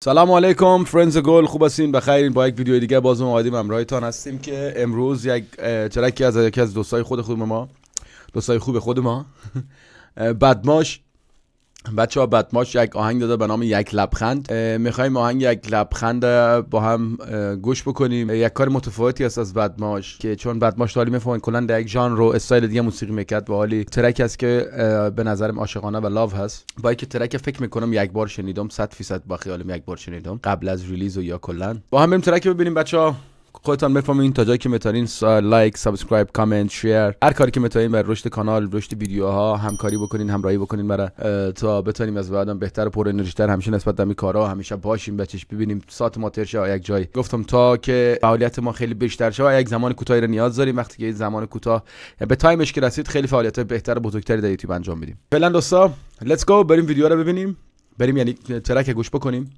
سلام علیکم فرندز گل، خوب هستین؟ بخیر. با یک ویدیو دیگه باز اومدیم همراهتان هستیم که امروز یک ترکی از یکی از دوستای خوب خود ما بدماش. بچه ها بدماش یک آهنگ داده به نام یک لبخند. میخوایم آهنگ یک لبخند با هم گوش بکنیم. یک کار متفاوتی است از بدماش که چون بدماش دالی میفهمین کلا در یک ژانر و استایل دیگه موسیقی میکرد و حالی ترک است که به نظرم عاشقانه و لاو هست. با اینکه ترک فکر میکنم یک بار شنیدم، 100% با خیالم یک بار شنیدم قبل از ریلیز و یا کلا. با هم بریم ترک ببینیم بچه ها. خودتان بفهمین تا جایی که میتونین لایک، سابسکرایب، کامنت، شیر، هر کاری که میتونین برای رشد کانال، رشد ویدیوها همکاری بکنین، همراهی بکنین برای تا بتونیم از بعدم بهتر و پر انرژی تر همیشه نسبت به این کارا همیشه باشیم بچش ببینیم ساعت ما تر شه یک جای. گفتم تا که فعالیت ما خیلی بیشتر شه یک زمان کوتاهی رو نیاز داریم. وقتی که این زمان کوتاه به تایمش که رسید خیلی فعالیت بهتر و بزرگتری در یوتیوب انجام میدیم. فعلا دوستا لیتس گو، بریم ویدیو رو ببینیم، بریم یعنی ترک گوش بکنیم.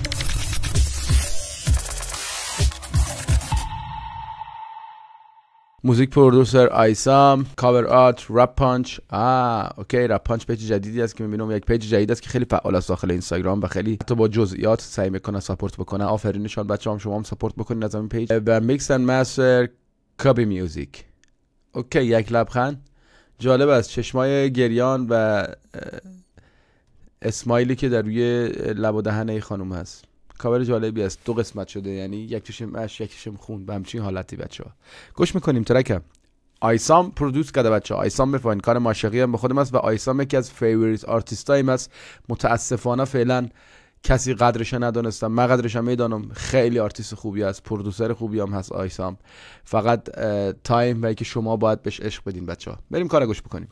موزیک پرودوسر آیسام، کاور آرت رپ پانچ. اوکی، رپ پانچ پیج جدیدی است که میبینم، یک پیج جدید است که خیلی فعال است داخل اینستاگرام و خیلی حتی با جزئیات سعی میکنه ساپورت بکنه. آفرینشان بچه‌ها، شما هم ساپورت بکنید از این پیج. و میکس اند مستر کابی میوزیک. اوکی، یک لبخند جالب است. چشمای گریان و اسمایلی که در روی لب و دهن این خانم هست. کاور جالبی است، 2 قسمت شده، یعنی یک چشم اش یک چشم خون به همچین حالتی. بچه‌ها گوش میکنیم ترک. آیسام پرودوس کرده بچه‌ها. آیسام بفهمین کار عاشقی هم به خودم است و آیسام یکی از فیوریت آرتیستایم است. متاسفانه فعلا کسی قدرش ندونستم، من قدرش هم میدونم. خیلی آرتیست خوبی است، پرودوسر خوبی هم هست آیسام. فقط تایم و که شما باید بهش عشق بدین بچه‌ها. بریم کارو گوش بکنیم.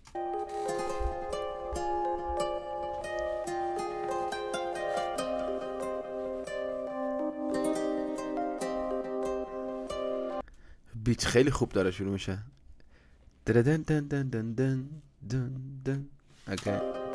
بیت خیلی خوب داره شروع میشه. دن دن دن دن دن دن دن. اوکی.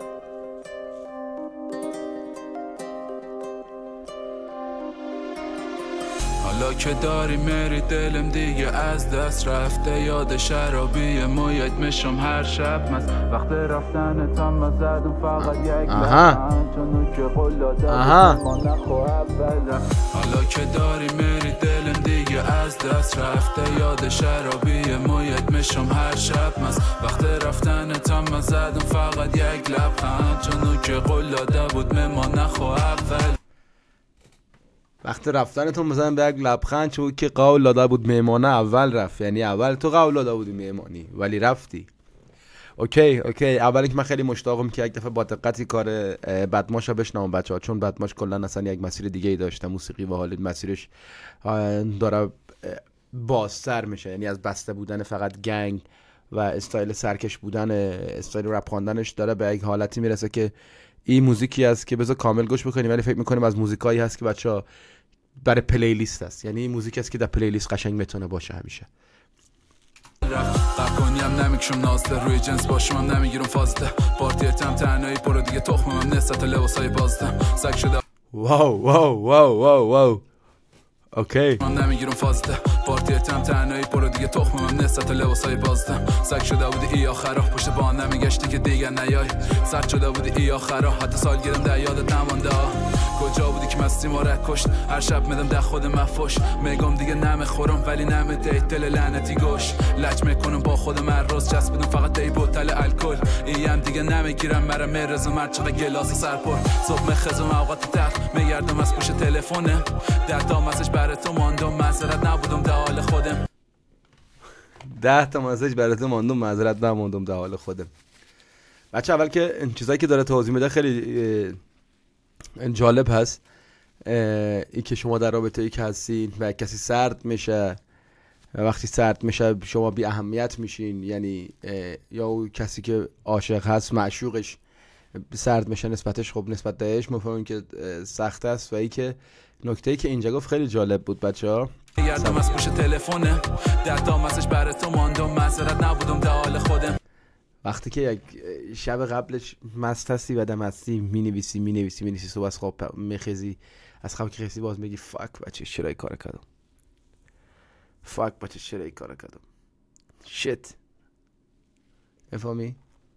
حالا که داری میری دلم دیگه از دست رفته، یاد شرابی مویت میشم هر شب مست. وقت رفتن تام مزدم فقط یک لحظه چون که قول داده ما نخو اولا. حالا که داری میری دلم دیگه از دست رفته، یاد شرابی مویت میشم هر شب مست. وقت رفتن تام مزدم فقط یک لبخند چون که قول داده بود ما نخو اول. وقت رفتنتون مثلا به یک لبخند چون که قول داده بود میمانه اول رفت، یعنی اول تو قول داده بودی میمانی ولی رفتی. اوکی اولا که من خیلی مشتاقم که یک دفعه با دقتی کار بدماش رو بشنوم بچه‌ها، چون بدماش کلا اصلا یک مسیر دیگه ای داشته موسیقی و حالی مسیرش داره بازتر میشه، یعنی از بسته بودن فقط گنگ و استایل سرکش بودن، استایل رپ خواندنش داره به یک حالتی میرسه که این موزیکی است که بذار کامل گوش بکنیم، ولی فکر میکنیم از موزیکایی هست که بچه‌ها برای پلیلیست است، یعنی این موزیک است که در پلیلیست قشنگ میتونه باشه همیشه. قاکنیم نمیکشم ناسته روی جنس باشم هم نمیگیرم فازده پارتیتم تنهایی برو دیگه تخمم نسبت لباسای بازده سگ شده. واو اوکی. من نمیگیرم فازده پارتیتم تنهایی برو دیگه تخمم نسبت لباسای بازده سگ شده بودی ای آخرا پشت بان نمیگشتی که دیگه نیای. سرد شده بودی ای آخرا حتی سال گیرم در یادت نمانده. کجا بودی که مستی ما رد کشت؟ هر شب میدم در خود مفوش میگم دیگه نمیخورم ولی نمیده دل لعنتی گوش. لج میکنم با خودم هر روز چسبیدم فقط دی بوتل الکل. ایم دیگه نمیگیرم مرا میرزم هر چقدر گلاس سرپر. صبح میخزم اوقات تخت میگردم از پشت تلفنه 10 تا مسیج برای تو ماندم معذرت نبودم در حال خودم. 10 تا مسیج برای تو ماندم معذرت نبودم در حال خودم. بچه اول که این چیزایی که داره توضیح میده خیلی جالب هست. ای که شما در رابطه ای که هستین و کسی سرد میشه و وقتی سرد میشه شما بی اهمیت میشین، یعنی یا کسی که عاشق هست معشوقش سرد میشه نسبتش خب نسبت بهش مفهوم که سخت است. و ای که نکته‌ای که اینجا گفت خیلی جالب بود بچه‌ها. یادم از پشت تلفنه 10 تا مسیج برای تو ماندم معذرت نبودم در حال خودم. وقتی که یک شب قبلش مست هستی و دم هستی مینویسی صبح از خواب میخیزی، از خواب که خیزی باز میگی فاک بچه چرا این کار کردم. شت. بفهمی؟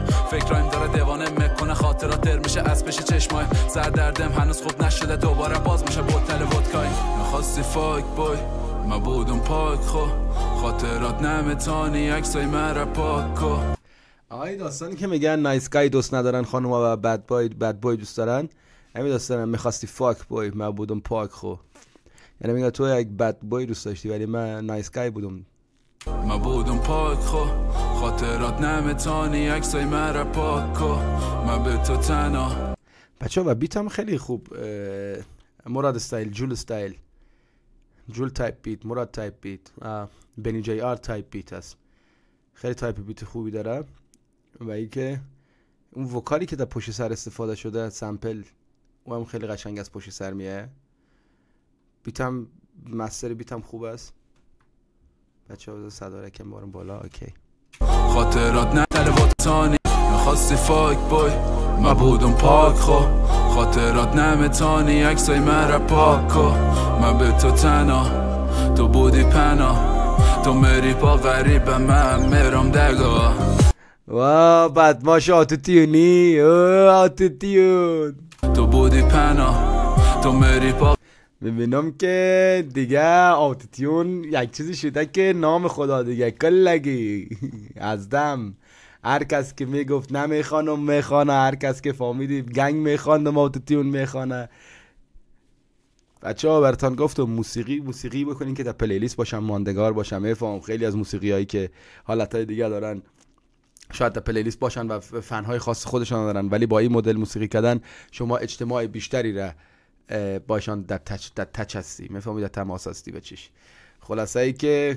فکرایم داره دیوانه میکنه خاطرات در میشه از پیش چشمای سر دردم هنوز خوب نشده دوباره باز میشه بوتل ودکای میخواستی فاک بای ما بودم پاک خاطرات نمیتونی عکسای مرا پاک کو. آهای داستانی که میگن نایس گای دوست ندارن خانوما و بد بای دوست دارن همین داستانم میخواستی فاک بای ما بودم پاک خو یعنی میگه تو یک بد بای دوست داشتی ولی من نایس گای بودم ما بودم پاک خاطرات نمیتونی عکسای مرا پاک کو من به تو تنها بچه و بیت هم خیلی خوب مراد استایل جول تایپ بیت مراد تایپ بیت بنی جی آر تایپ بیت هست خیلی تایپ بیت خوبی داره و ای که اون وکالی که در پشت سر استفاده شده سمپل او هم خیلی قشنگ از پشت سر میه بیتم مستر بیتم خوب است بچه ها صدا را کم بارم بالا اوکی خاطرات نه تلواتانی میخواستی فاک بای ما بودم پاک خاطرات نمیتونی عکسای مرا پاک کو من به تو تنها تو بودی پناه تو میری با غریب من میرم دگاه واو بدماش آتوتیونی آتوتیون تو بودی پناه تو میری با میبینم که دیگه آتوتیون یک چیزی شده که نام خدا دیگه کلگی از دم هر کس که میگفت نمیخوانم میخوانه هر کس که فهمیدی گنگ میخواندم آتوتیون میخوانه بچه ها براتون گفتم موسیقی بکنین که در پلیلیست باشم ماندگار باشم میفهم خیلی از موسیقی هایی که حالتهای دیگه دارن شاید در پلیلیست باشن و فنهای خاص خودشان دارن ولی با این مدل موسیقی کردن شما اجتماع بیشتری را باشان در تچ هستی میفهمی در تماس هستی بچیش خلاصه ای که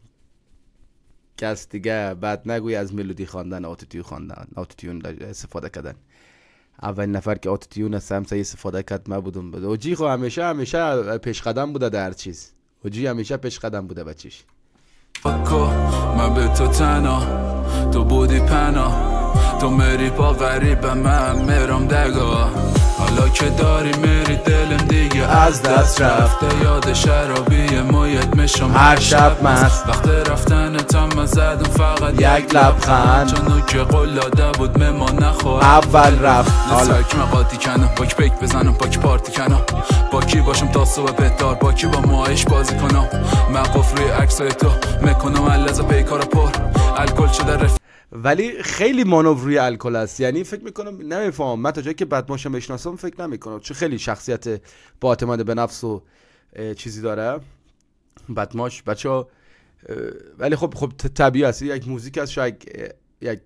کس دیگه بعد نگوی از ملودی خواندن آتوتیون استفاده کردن اول نفر که آتوتیون از سمسه استفاده کرد ما بودم اوجی خو همیشه پیش قدم بوده در هر چیز اوجی همیشه پیش قدم بوده بچیش من به تو تنها تو بودی پناه تو میری با غریب من میرم دگاه حالا که داری میری دلم دیگه از دست رفته یاد شرابی مویت میشم هر شب مست وقت رفتن تا من زدم فقط یک لبخند چونو که قلاده بود مما نخوا اول رفت حالا که من قاطی کنم باک پیک بزنم باک پارتی کنم باکی باشم تا صبح بهتار باکی با ماهش بازی کنم من قفل روی عکسای تو میکنم اللحظه پیکارا پر الکل شده ولی خیلی مانور روی الکل است یعنی فکر میکنم نمیفهم من تا جایی که بدماشم بشناسم فکر نمیکنم چون خیلی شخصیت با اعتماد به نفس و چیزی داره بدماش بچه ولی خب طبیعی است یک موزیک است شاید یک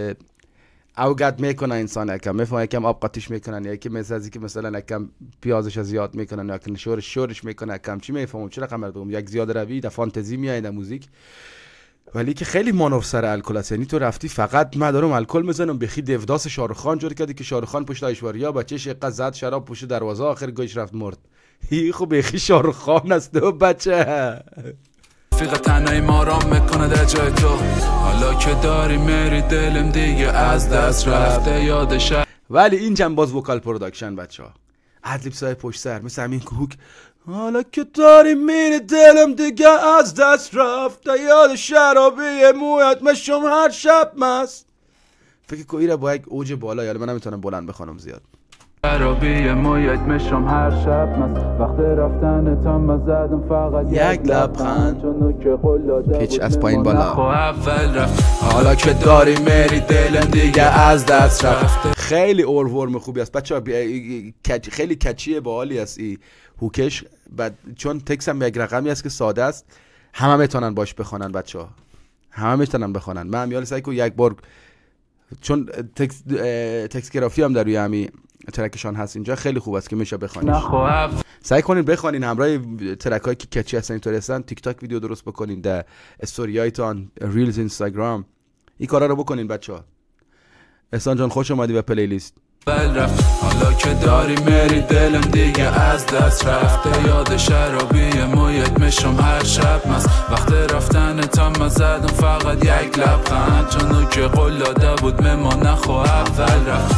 اوگد میکنه انسان یکم میفهم یکم آب قاطیش میکنن یکی مثلا که مثلا یکم پیازش زیاد میکنن یا که شورش میکنه یکم چی میفهمم چرا قمر بگم یک زیاد روی در فانتزی میاد در موزیک ولی که خیلی مانور سر الکل است یعنی تو رفتی فقط من دارم الکل میزنم بخی دیوداس شاروخ خان جوری کردی که شاروخ خان پشت ایشوریا بچه‌ش یه زد شراب پشت دروازه آخر گوش رفت مرد هی خب بخی شاروخ خان است دو بچه فیق تنهایی مارام میکنه در جای تو حالا که داری میری دلم دیگه از دست رفته یادش ولی این جنب باز وکال پروداکشن بچه‌ها ادلیبسای پشت سر مثل همین کوک حالا که داری میری دلم دیگه از دست رفته یاد شرابی مویت مشم هر شب مست فکر که ایره با یک اوج بالا یعنی من نمیتونم بلند بخوانم زیاد شرابی مویت مشم هر شب مست وقت رفتن تا من زدم فقط یک لبخند پیچ از پایین بالا اول رفت حالا که داری میری دلم دیگه از دست رفته خیلی اورورم خوبی است بچه خیلی کچیه باحالی است این هوکش چون تکس هم یک رقمی است که ساده است همه میتونن باش بخونن بچه‌ها همه میتونن بخونن من میال سعی کنم یک بار چون تکس گرافی هم در روی همین ترکشان هست اینجا خیلی خوب است که میشه بخونیش سعی کنین بخونین همراه ترکایی که کچی هستن اینطوری هستن تیک تاک ویدیو درست بکنین در استوریایتان ریلز اینستاگرام این کارا رو بکنین بچه‌ها احسان جان خوش اومدی به پلیلیست حالا که داری میری دلم دیگه از دست رفته یاد شرابی مویت مشم هر شب مست وقت رفتن تا من زدم فقط یک لبخند چونو که قلاده بود مما نخوا اول رفت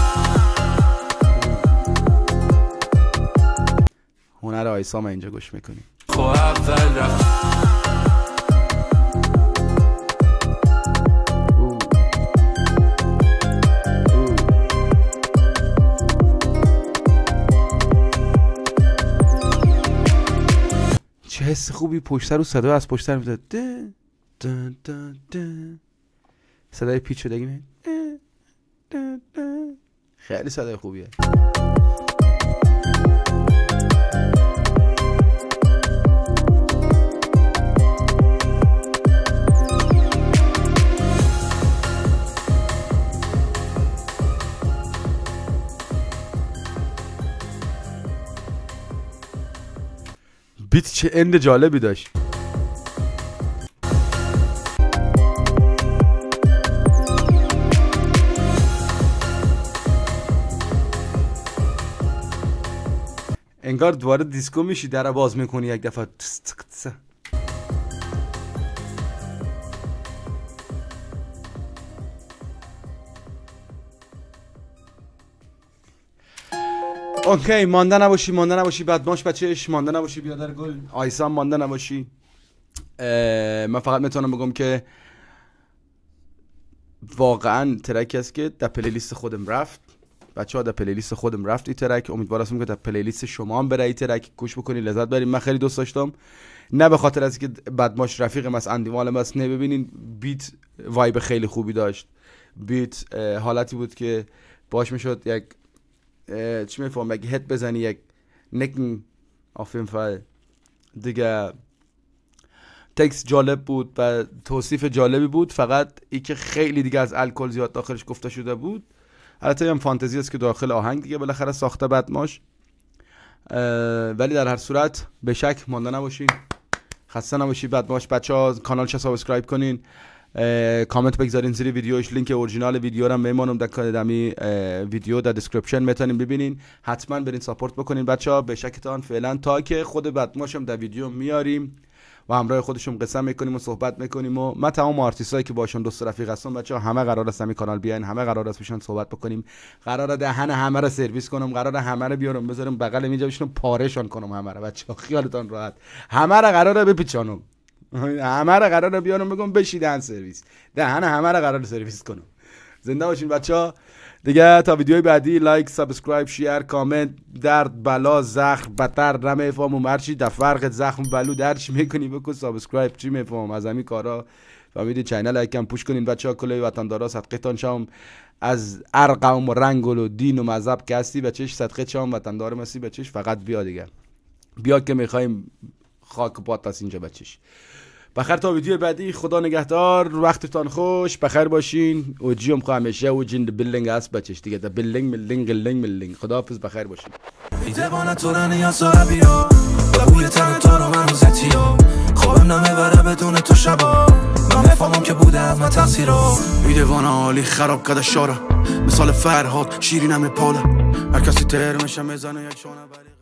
هنر آیسا ما اینجا گوش میکنیم خوا اول رفت چه حس خوبی پشت سر و صدا از پشت سر میاد. صدای پیچ شده میاد. خیلی صدای خوبیه. بیت چه اند جالبی داشت. انگار دوباره دیسکو میشی، در باز میکنی یک دفعه. اوکی، مانده نباشی بدماش بچهش، مانده نباشی بیادر گل، آیسان مانده نباشی. من فقط میتونم بگم که واقعا ترکی است که در پلیلیست خودم رفت. بچه ها در پلیلیست خودم رفت این ترک. امیدوارم که در پلیلیست شما هم بره این ترک گوش بکنی، لذت بریم. من خیلی دوست داشتم، نه به خاطر از که بدماش رفیقم است، اندیوالم است، نه ببینین بیت وایب خیلی خوبی داشت. بیت حالتی بود که باش میشد یک چی میفهم یک هد بزنی، یک نکن. auf jeden Fall دیگه تکست جالب بود و توصیف جالبی بود، فقط ای که خیلی دیگه از الکل زیاد داخلش گفته شده بود. البته هم فانتزی است که داخل آهنگ دیگه بالاخره ساخته بدماش، ولی در هر صورت به شک مانده نباشین، خسته نباشید بدماش. بچه‌ها کانالش سابسکرایب کنین، کامنت بگذارین زیر ویدیوش، لینک اورجینال ویدیو رو میمونم در کدامی ویدیو در دیسکریپشن میتونین ببینین. حتما برین ساپورت بکنین بچه‌ها به شکتان فعلا، تا که خود بدماشم در ویدیو میاریم و همراه خودشون قصه میکنیم و صحبت میکنیم. و من تمام آرتیستایی که باشون دوست رفیق هستم بچه‌ها، همه قرار است همین کانال بیاین، همه قرار است بشن صحبت بکنیم، قراره دهن همه رو سرویس کنم، قراره همه رو بیارم بذارم بغل اینجا بشینم پارهشون کنم همه رو. بچه‌ها خیالتون راحت، همه رو قراره بپیچونم، همه رو قراره بیارم بگم بشیدن سرویس، دهن همه رو قراره سرویس کنم. زنده باشین بچه‌ها. دیگه تا ویدیوی بعدی لایک، سابسکرایب، شیر، کامنت. درد، بلا، زخم، بدتر نمیفهمم، هرچی در فرق زخم بلو درچ میکنی بکن سابسکرایب، چی میفهمم از همین کارا. فهمیدی؟ چینل یکم پوش کنین بچه‌ها. کلای وطندارا صدقتان شام، از هر قوم و رنگ و دین و مذهب که هستی بچه‌ش صدقه شام، وطندار مسی بچه‌ش. فقط بیا دیگه، بیا که میخوایم خاک پات از اینجا بچه‌ش. بخیر تا ویدیو بعدی، خدا نگهدار، وقتتان خوش، بخیر باشین. اوجیم خو همیشه اوجین بلنگ است بچش دیگه، دا بلنگ ملنگ. خداحافظ، بخیر باشین. ایدوانه تو رنی یا ساربیا و بوی تن تو رو من روزتیا، خوابم نمیبره بدون تو شبا، من نفهمم که بوده از من تقصیرا. ایدوانه حالی خراب کده شاره، مثال فرهاد شیرینم پاله، هر کسی تر میشه میزنه یک شانه بری.